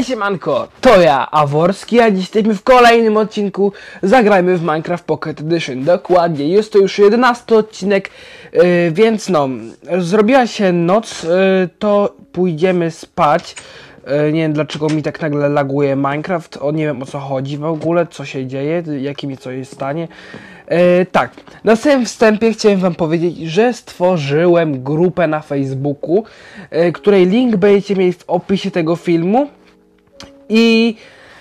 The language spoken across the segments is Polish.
Hej siemanko, to ja, Aworski, a dziś jesteśmy w kolejnym odcinku Zagrajmy w Minecraft Pocket Edition. Dokładnie, jest to już 11 odcinek, więc no, zrobiła się noc, to pójdziemy spać. Nie wiem dlaczego mi tak nagle laguje Minecraft, nie wiem o co chodzi w ogóle, co się dzieje, jakie mi coś stanie. Tak, na samym wstępie chciałem wam powiedzieć, że stworzyłem grupę na Facebooku, której link będziecie mieli w opisie tego filmu i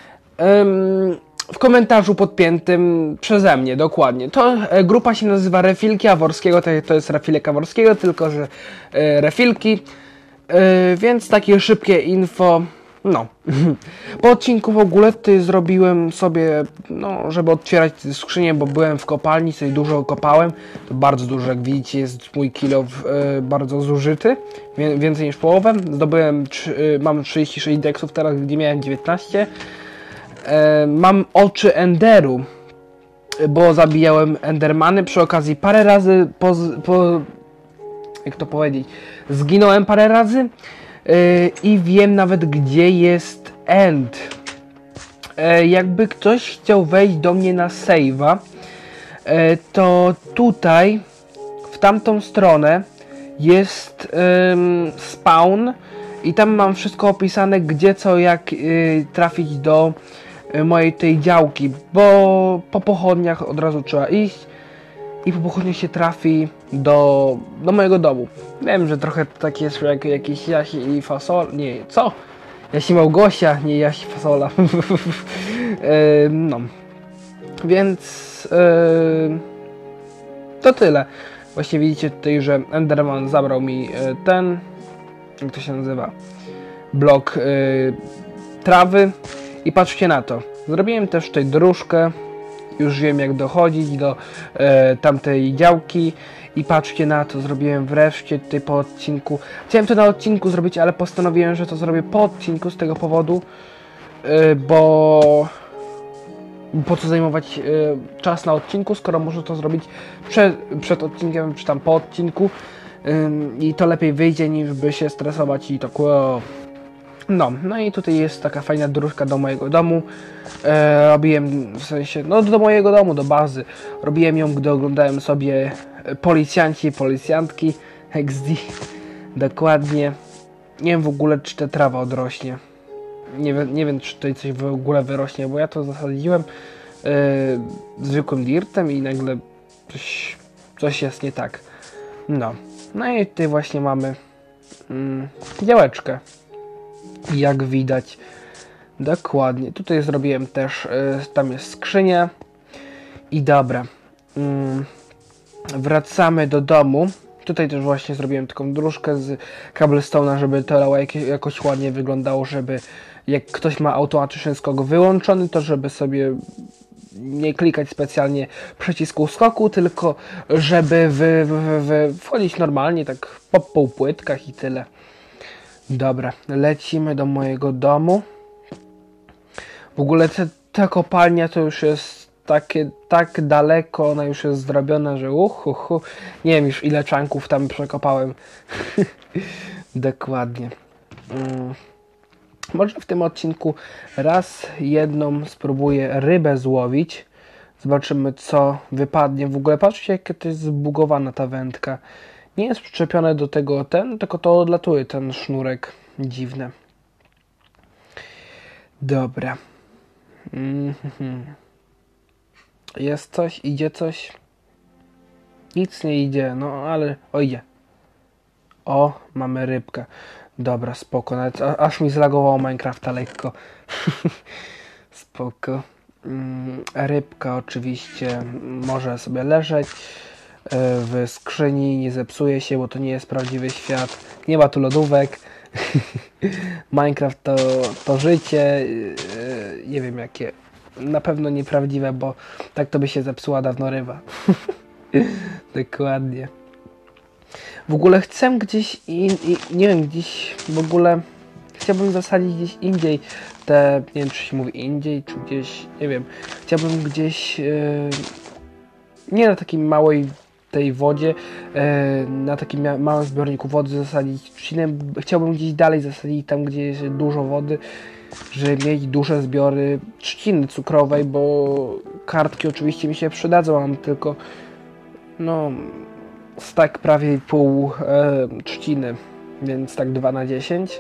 w komentarzu podpiętym przeze mnie, dokładnie. To grupa się nazywa Refilki Aworskiego, to jest Refilek Aworskiego, tylko że refilki, więc takie szybkie info. No, po odcinku w ogóle tutaj zrobiłem sobie, no, żeby otwierać skrzynię, bo byłem w kopalni, sobie dużo kopałem, to bardzo dużo, jak widzicie jest mój kilo bardzo zużyty, więcej niż połowę, zdobyłem, mam 36 deksów teraz, gdzie miałem 19, mam oczy enderu, bo zabijałem endermany, przy okazji parę razy, jak to powiedzieć, zginąłem parę razy, i wiem nawet gdzie jest end. Jakby ktoś chciał wejść do mnie na save'a, to tutaj w tamtą stronę jest spawn i tam mam wszystko opisane, gdzie co jak trafić do mojej tej działki, bo po pochodniach od razu trzeba iść i po pochodniach się trafi do mojego domu. Wiem, że trochę tak jest jak jakiś Jasi i Fasol. Nie, co? Jasi Małgosia, nie Jasi Fasola. No. Więc to tyle. Właśnie widzicie tutaj, że Enderman zabrał mi ten, jak to się nazywa, blok trawy i patrzcie na to. Zrobiłem też tutaj dróżkę. Już wiem jak dochodzić do tamtej działki i patrzcie na to, zrobiłem wreszcie tutaj po odcinku. Chciałem to na odcinku zrobić, ale postanowiłem, że to zrobię po odcinku z tego powodu, bo po co zajmować czas na odcinku, skoro można to zrobić przed odcinkiem, czy tam po odcinku i to lepiej wyjdzie niż by się stresować i tak wow. No i tutaj jest taka fajna dróżka do mojego domu. Robiłem, w sensie, no do mojego domu, do bazy. Robiłem ją, gdy oglądałem sobie policjanci i policjantki XD. Dokładnie. Nie wiem w ogóle, czy ta trawa odrośnie. Nie wiem, czy tutaj coś w ogóle wyrośnie, bo ja to zasadziłem zwykłym dirtem i nagle coś jest nie tak. No i tutaj właśnie mamy działeczkę. Jak widać, dokładnie. Tutaj zrobistołem też, tam jest skrzynia. I dobra. Wracamy do domu. Tutaj też właśnie zrobiłem taką dróżkę z cobblestone'a, żeby to jakoś ładnie wyglądało, żeby jak ktoś ma automatyczny skok wyłączony, to żeby sobie nie klikać specjalnie przycisku skoku, tylko żeby wchodzić normalnie, tak po półpłytkach i tyle. Dobra, lecimy do mojego domu. W ogóle ta kopalnia to już jest tak daleko, ona już jest zrobiona, że nie wiem już ile czanków tam przekopałem. Dokładnie. Może w tym odcinku raz jedną spróbuję rybę złowić. Zobaczymy co wypadnie. W ogóle patrzcie jak to jest zbugowana ta wędka. Nie jest przyczepione do tego tylko to odlatuje ten sznurek. Dziwne. Dobra. Jest coś? Idzie coś? Nic nie idzie, no ale... O, idzie. O, mamy rybkę. Dobra, spoko. Nawet aż mi zlagowało Minecrafta lekko. Spoko. Rybka oczywiście może sobie leżeć w skrzyni, nie zepsuje się, bo to nie jest prawdziwy świat. Nie ma tu lodówek. Minecraft to życie. Nie wiem jakie. Na pewno nieprawdziwe, bo tak to by się zepsuła dawno ryba. Dokładnie. W ogóle chcę gdzieś nie wiem, gdzieś w ogóle chciałbym zasadzić gdzieś indziej te, nie wiem czy się mówi indziej, czy gdzieś, nie wiem, chciałbym gdzieś nie na takiej małej tej wodzie, na takim małym zbiorniku wody zasadzić trzcinę. Chciałbym gdzieś dalej zasadzić tam, gdzie jest dużo wody, żeby mieć duże zbiory trzciny cukrowej, bo kartki oczywiście mi się przydadzą, mam tylko no stack prawie pół trzciny, więc tak 2 na 10.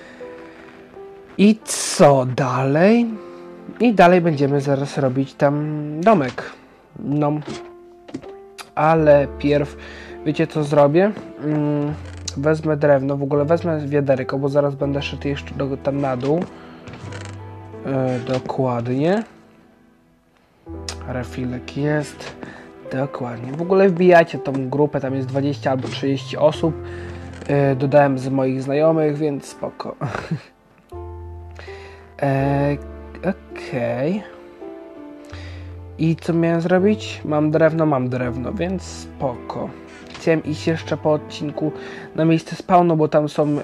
I co dalej? I dalej będziemy zaraz robić tam domek. No, ale pierw, wiecie co zrobię? Wezmę drewno, w ogóle wezmę wiaderko, bo zaraz będę szedł jeszcze tam na dół. Dokładnie. Refilek jest. Dokładnie. W ogóle wbijajcie tą grupę, tam jest 20 albo 30 osób. Dodałem z moich znajomych, więc spoko. Okej. I co miałem zrobić? Mam drewno, więc spoko. Chciałem iść jeszcze po odcinku na miejsce spawnu, bo tam są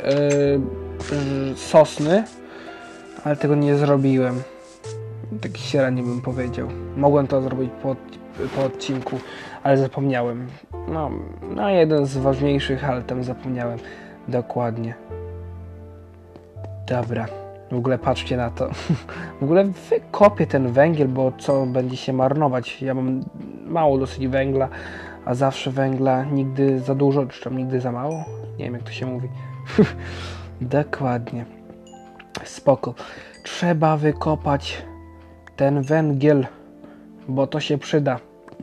sosny, ale tego nie zrobiłem. Taki średni bym powiedział. Mogłem to zrobić po odcinku, ale zapomniałem. No jeden z ważniejszych, ale tam zapomniałem. Dokładnie. Dobra. W ogóle patrzcie na to. W ogóle wykopię ten węgiel, bo co będzie się marnować. Ja mam mało dosyć węgla, a zawsze węgla nigdy za dużo, czy tam nigdy za mało. Nie wiem jak to się mówi. Dokładnie. Spoko. Trzeba wykopać ten węgiel, bo to się przyda.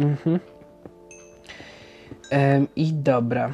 I dobra.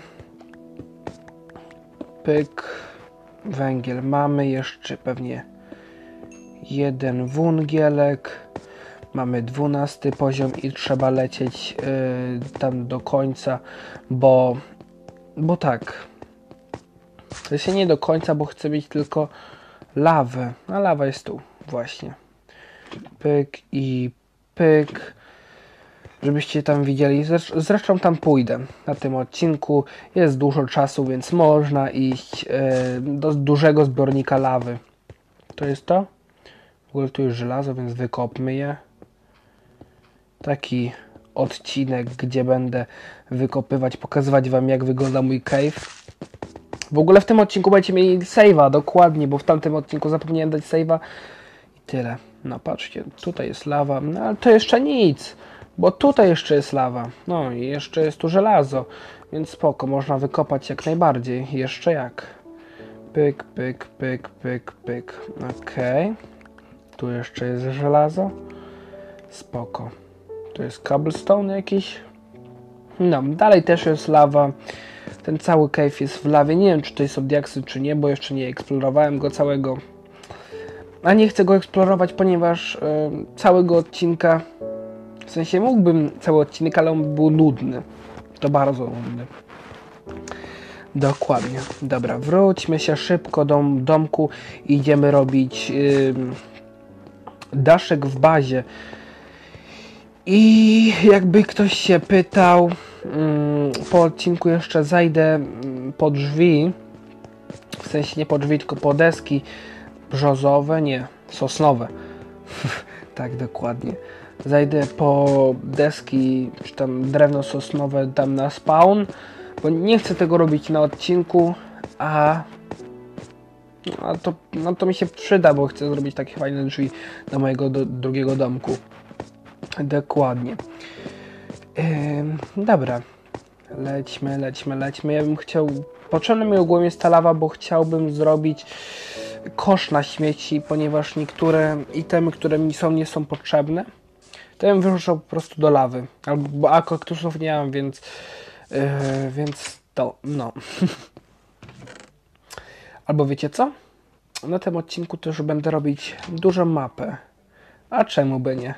Pyk. Węgiel mamy, jeszcze pewnie jeden węgielek. Mamy 12 poziom i trzeba lecieć tam do końca, bo tak. To się nie do końca, bo chcę mieć tylko lawę. A lawa jest tu właśnie. Pyk i pyk. Żebyście tam widzieli. Zresztą tam pójdę. Na tym odcinku jest dużo czasu, więc można iść do dużego zbiornika lawy. To jest to? W ogóle tu jest żelazo, więc wykopmy je. Taki odcinek, gdzie będę wykopywać, pokazywać wam jak wygląda mój cave. W ogóle w tym odcinku będziecie mieli save'a, dokładnie, bo w tamtym odcinku zapomniałem dać save'a. I tyle. No patrzcie, tutaj jest lawa, no ale to jeszcze nic. Bo tutaj jeszcze jest lawa. No i jeszcze jest tu żelazo. Więc spoko, można wykopać jak najbardziej. Jeszcze jak. Pyk, pyk, pyk, pyk, pyk. Okej. Tu jeszcze jest żelazo. Spoko. Tu jest cobblestone jakiś. No, dalej też jest lawa. Ten cały cave jest w lawie. Nie wiem, czy to są diaksy, czy nie, bo jeszcze nie eksplorowałem go całego. A nie chcę go eksplorować, ponieważ całego odcinka... W sensie mógłbym cały odcinek, ale on był nudny. To bardzo nudny. Dokładnie. Dobra, wróćmy się szybko do domku i idziemy robić daszek w bazie. I jakby ktoś się pytał, po odcinku jeszcze zajdę po drzwi. W sensie nie po drzwi, tylko po deski brzozowe, nie, sosnowe. Tak, dokładnie. Zajdę po deski, czy tam drewno sosnowe tam na spawn, bo nie chcę tego robić na odcinku, a to mi się przyda, bo chcę zrobić takie fajne drzwi do mojego drugiego domku. Dokładnie. Dobra. Lećmy. Ja bym chciał... Potrzebna mi ogólnie jest ta lawa, bo chciałbym zrobić kosz na śmieci, ponieważ niektóre itemy, które mi nie są potrzebne, to ja bym wyrzucał po prostu do lawy. A kaktusów nie mam, więc to, no. Albo wiecie co? Na tym odcinku też będę robić dużą mapę. A czemu by nie?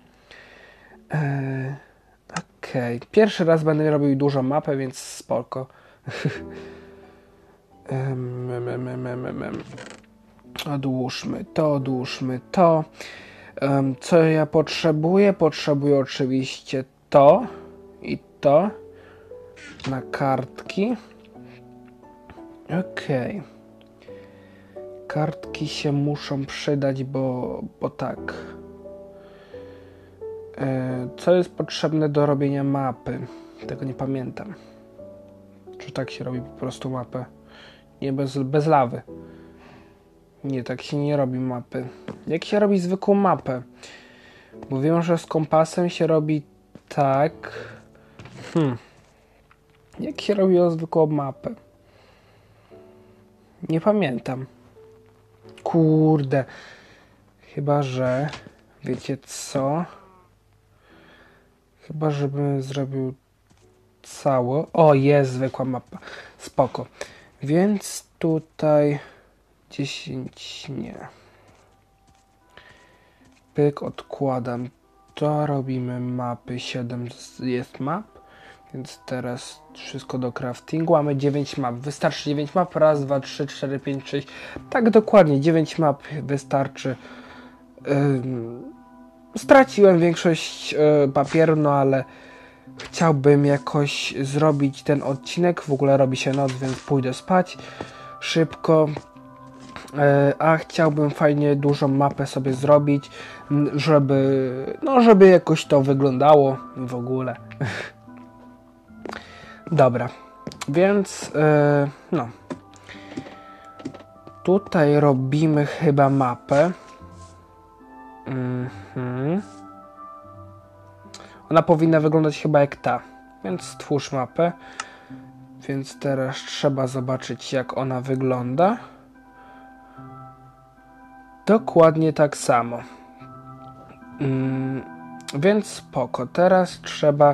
Okej. Pierwszy raz będę robił dużą mapę, więc spoko. Odłóżmy to. Co ja potrzebuję? Potrzebuję oczywiście to i to na kartki. Okej. Kartki się muszą przydać, bo tak. Co jest potrzebne do robienia mapy? Tego nie pamiętam. Czy tak się robi po prostu mapę? Nie, bez lawy. Nie, tak się nie robi mapy. Jak się robi zwykłą mapę? Bo wiem, że z kompasem się robi tak. Jak się robi zwykłą mapę? Nie pamiętam. Kurde. Chyba, że... Wiecie co? Chyba, żebym zrobił całe... O, jest zwykła mapa. Spoko. Więc tutaj... 10 nie. Pyk, odkładam. To robimy mapy. 7 jest map. Więc teraz wszystko do craftingu. Mamy 9 map. Wystarczy 9 map. Raz, 2, 3, 4, 5, 6. Tak dokładnie. 9 map wystarczy. Straciłem większość papieru, no ale chciałbym jakoś zrobić ten odcinek. W ogóle robi się noc, więc pójdę spać szybko. A chciałbym fajnie dużą mapę sobie zrobić, żeby jakoś to wyglądało w ogóle. Dobra, więc no. Tutaj robimy chyba mapę. Ona powinna wyglądać chyba jak ta, więc stwórz mapę. Więc teraz trzeba zobaczyć, jak ona wygląda. Dokładnie tak samo. Więc spoko. Teraz trzeba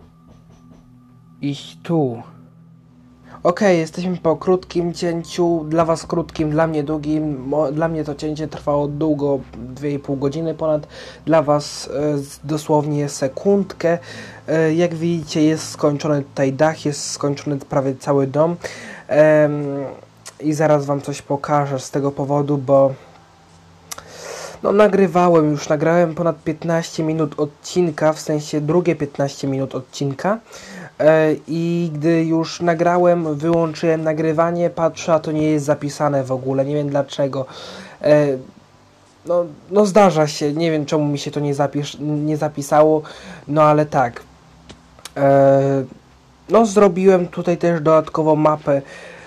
iść tu. Okej, jesteśmy po krótkim cięciu. Dla was krótkim, dla mnie długim. Dla mnie to cięcie trwało długo, 2,5 godziny ponad. Dla was dosłownie sekundkę. Jak widzicie, jest skończony tutaj dach, jest skończony prawie cały dom. I zaraz wam coś pokażę z tego powodu, bo no nagrałem ponad 15 minut odcinka, w sensie drugie 15 minut odcinka. I gdy już nagrałem, wyłączyłem nagrywanie, patrzę, a to nie jest zapisane w ogóle, nie wiem dlaczego. No zdarza się, nie wiem czemu mi się to nie zapisało, no ale tak. No zrobiłem tutaj też dodatkową mapę.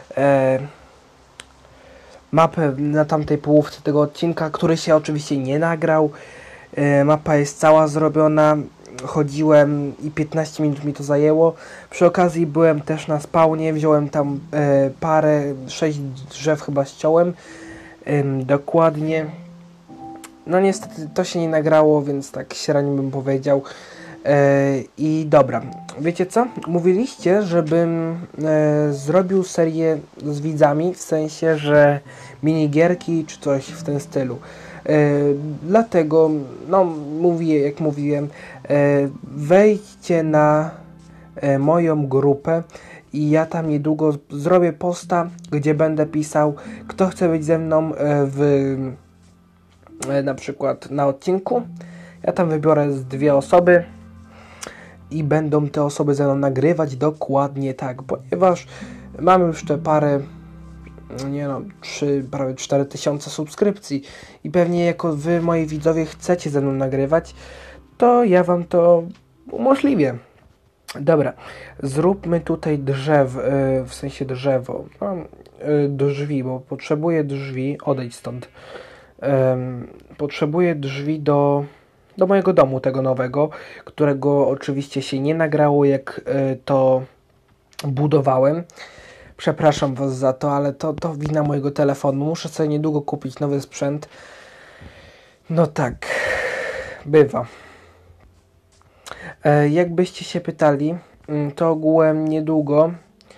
Mapę na tamtej połówce tego odcinka, który się oczywiście nie nagrał. Mapa jest cała zrobiona. Chodziłem i 15 minut mi to zajęło. Przy okazji byłem też na spawnie, wziąłem tam 6 drzew chyba ściąłem. Dokładnie. No niestety to się nie nagrało, więc tak średnio bym powiedział. I dobra, wiecie co? Mówiliście, żebym zrobił serię z widzami, w sensie, że minigierki czy coś w tym stylu. Dlatego, no jak mówiłem, wejdźcie na moją grupę i ja tam niedługo zrobię posta, gdzie będę pisał, kto chce być ze mną na przykład na odcinku. Ja tam wybiorę 2 osoby i będą te osoby ze mną nagrywać dokładnie tak, ponieważ mamy już te parę, prawie 4000 subskrypcji i pewnie jako wy, moi widzowie, chcecie ze mną nagrywać, to ja wam to umożliwię. Dobra, zróbmy tutaj w sensie drzewo, drzwi, bo potrzebuję drzwi, odejdź stąd. Potrzebuję drzwi do mojego domu, tego nowego, którego oczywiście się nie nagrało, jak to budowałem. Przepraszam was za to, ale to wina mojego telefonu. Muszę sobie niedługo kupić nowy sprzęt. No tak, bywa. Jakbyście się pytali, to ogółem niedługo...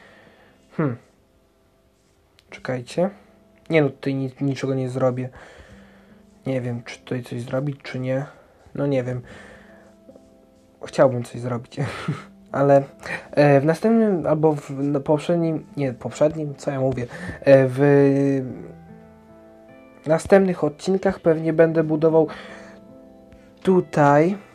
Czekajcie. Nie no, tutaj niczego nie zrobię. Nie wiem, czy tutaj coś zrobić, czy nie. No nie wiem. Chciałbym coś zrobić. Ale w następnym, albo w poprzednim, co ja mówię, w następnych odcinkach pewnie będę budował tutaj,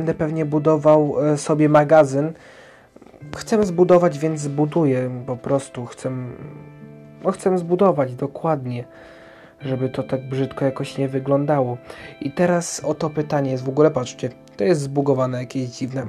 sobie magazyn. Chcę zbudować, więc zbuduję, po prostu chcę zbudować dokładnie, żeby to tak brzydko jakoś nie wyglądało. I teraz oto pytanie jest, w ogóle patrzcie, to jest zbugowane jakieś dziwne.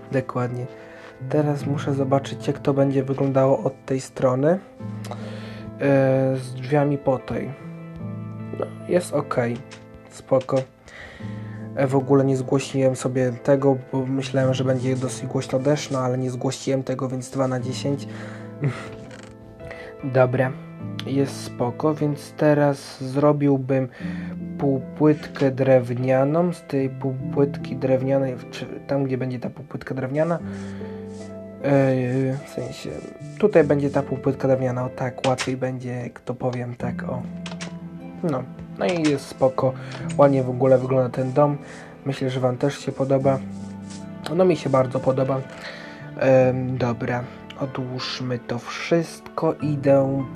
Dokładnie. Teraz muszę zobaczyć, jak to będzie wyglądało od tej strony. z drzwiami po tej. No, jest ok, spoko. W ogóle nie zgłosiłem sobie tego, bo myślałem, że będzie dosyć głośno deszcz, no ale nie zgłosiłem tego, więc 2 na 10. Dobra, jest spoko, więc teraz zrobiłbym półpłytkę drewnianą. Z tej półpłytki drewnianej, tam gdzie będzie ta półpłytka drewniana, w sensie tutaj będzie ta półpłytka drewniana, o tak, łatwiej będzie, jak to powiem, tak, o. No i jest spoko, ładnie w ogóle wygląda ten dom. Myślę, że wam też się podoba. No mi się bardzo podoba. Dobra, odłóżmy to wszystko. Idę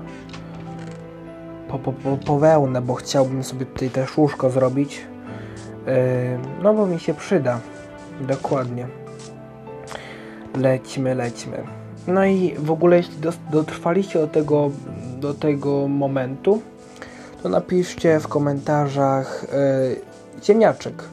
po wełnę, bo chciałbym sobie tutaj też łóżko zrobić. No bo mi się przyda. Dokładnie. Lećmy. No i w ogóle jeśli dotrwaliście do tego momentu, to napiszcie w komentarzach ziemniaczek.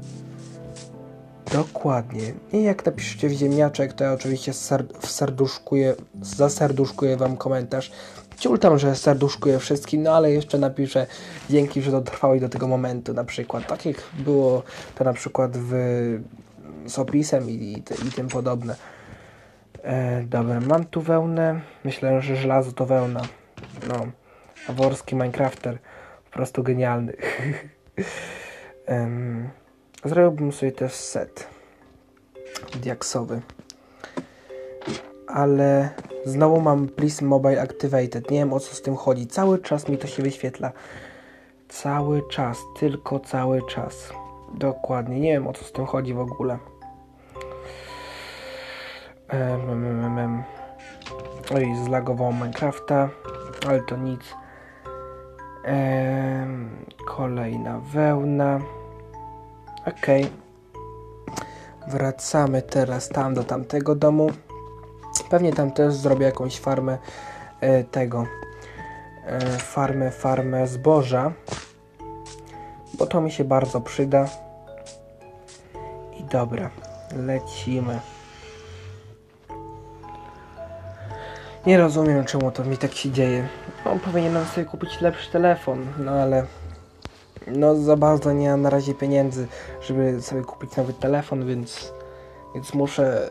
Dokładnie. I jak napiszecie w ziemniaczek, to ja oczywiście zaserduszkuję wam komentarz. Ciul tam, że serduszkuję wszystkim, no ale jeszcze napiszę dzięki, że dotrwałeś do tego momentu na przykład. Tak jak było to na przykład z opisem i tym podobne. Dobra, mam tu wełnę. Myślę, że żelazo to wełna. No, Aworski Minecrafter. Po prostu genialny. Zrobiłbym sobie też set diaksowy. Ale znowu mam Please Mobile Activated. Nie wiem, o co z tym chodzi. Cały czas mi to się wyświetla. Cały czas. Tylko cały czas. Dokładnie. Nie wiem, o co z tym chodzi w ogóle. Oj, zlagowało Minecrafta. Ale to nic. Kolejna wełna. Okej. Wracamy teraz tam do tamtego domu. Pewnie tam też zrobię jakąś farmę farmę zboża, bo to mi się bardzo przyda. I dobra, lecimy. Nie rozumiem, czemu to mi tak się dzieje. No, powinienem sobie kupić lepszy telefon, no ale no za bardzo nie mam na razie pieniędzy, żeby sobie kupić nowy telefon, więc muszę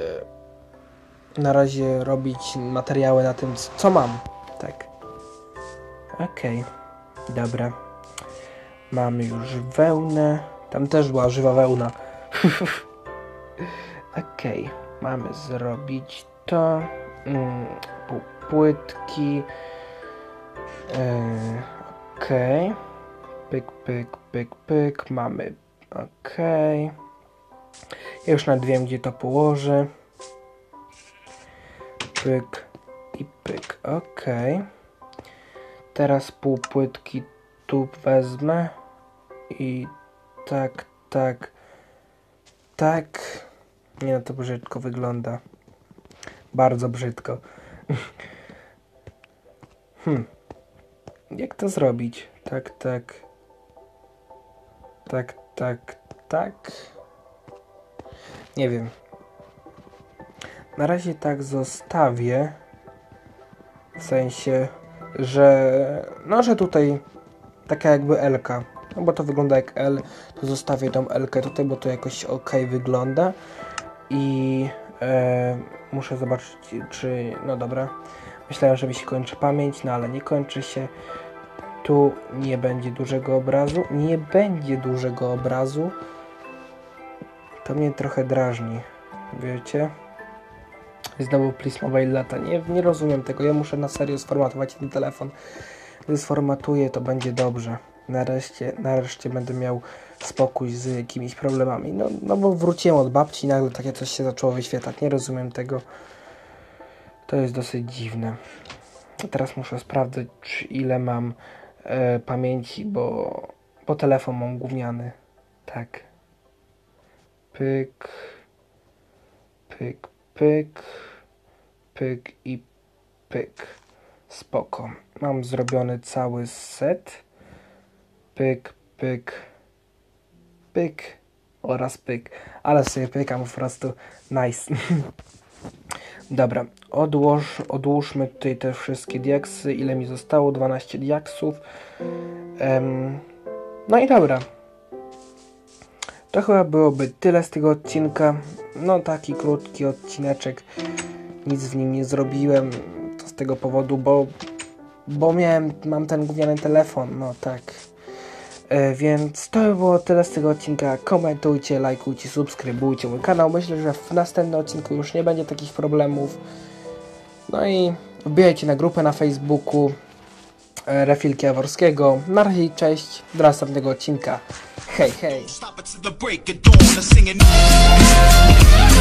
na razie robić materiały na tym, co mam. Tak. Okej. Dobra. Mamy już wełnę. Tam też była żywa wełna. Okej. Mamy zrobić to. Płytki. Okej. Pyk. Mamy. Okej. Ja już nawet wiem, gdzie to położę. Pyk i pyk. Okej. Teraz półpłytki tu wezmę. I tak. Nie, no to brzydko wygląda. Bardzo brzydko. Jak to zrobić? Tak. Nie wiem. Na razie tak zostawię. W sensie, że tutaj taka jakby L-ka. No bo to wygląda jak L, to zostawię tą L-kę tutaj, bo to jakoś ok wygląda. I muszę zobaczyć, czy... No dobra. Myślałem, że mi się kończy pamięć, no ale nie kończy się. Tu nie będzie dużego obrazu. Nie będzie dużego obrazu. To mnie trochę drażni. Wiecie? Znowu Please Mobile lata. Nie rozumiem tego. Ja muszę na serio sformatować ten telefon. Gdy sformatuję, to będzie dobrze. Nareszcie będę miał spokój z jakimiś problemami. No bo wróciłem od babci i nagle takie coś się zaczęło wyświetlać. Nie rozumiem tego. To jest dosyć dziwne. Teraz muszę sprawdzić, ile mam pamięci, bo telefon mam gówniany. Tak. Pyk i pyk. Spoko. Mam zrobiony cały set. Pyk oraz pyk. Ale sobie pykam po prostu nice. Dobra, odłóżmy tutaj te wszystkie diaksy. Ile mi zostało? 12 diaksów. No i dobra. To chyba byłoby tyle z tego odcinka. No taki krótki odcineczek. Nic w nim nie zrobiłem. To z tego powodu, bo mam ten gówniany telefon. No tak. Więc to by było tyle z tego odcinka. Komentujcie, lajkujcie, subskrybujcie mój kanał. Myślę, że w następnym odcinku już nie będzie takich problemów. No i wbijajcie na grupę na Facebooku Refilki Jaworskiego. Na razie, cześć, do następnego odcinka. Hej, hej.